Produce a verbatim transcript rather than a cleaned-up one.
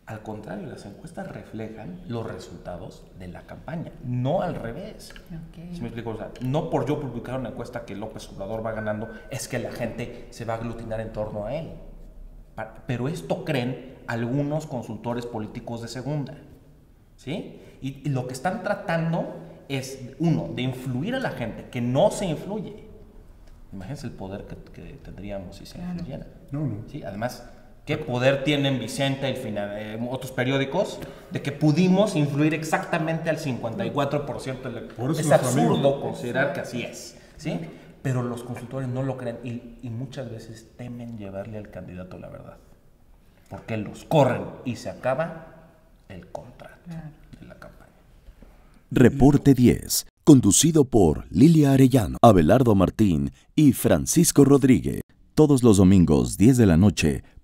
Al contrario, las encuestas reflejan los resultados de la campaña, no al revés. Okay. ¿Sí me explico? O sea, no por yo publicar una encuesta que López Obrador va ganando, es que la gente se va a aglutinar en torno a él. Pero esto creen algunos consultores políticos de segunda, ¿sí? Y, y lo que están tratando es, uno, de influir a la gente, que no se influye. Imagínense el poder que, que tendríamos si se claro. influyera. No, no. ¿Sí? Además, ¿qué poder tienen Vicente, el final, eh, otros periódicos, de que pudimos influir exactamente al cincuenta y cuatro por ciento? Por eso es absurdo amigo. considerar que así es, ¿sí? Pero los consultores no lo creen y, y muchas veces temen llevarle al candidato la verdad, porque los corren y se acaba el contrato claro. de la campaña. Reporte diez, conducido por Lilia Arellano, Abelardo Martín y Francisco Rodríguez. Todos los domingos, diez de la noche,